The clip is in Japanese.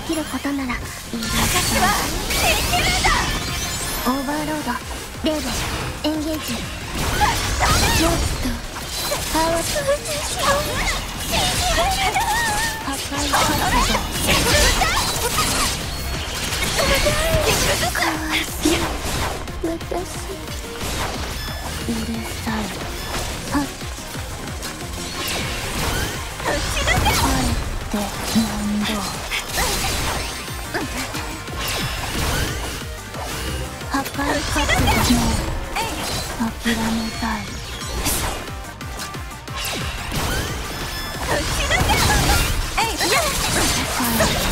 きることならいいです。 私はできるんだ。 オーバーロードレーベルエンゲージ。もっとパワーしよう。破壊活動。私うるさい。はっ帰ってなんだ。破壊活動も諦めたい。帰って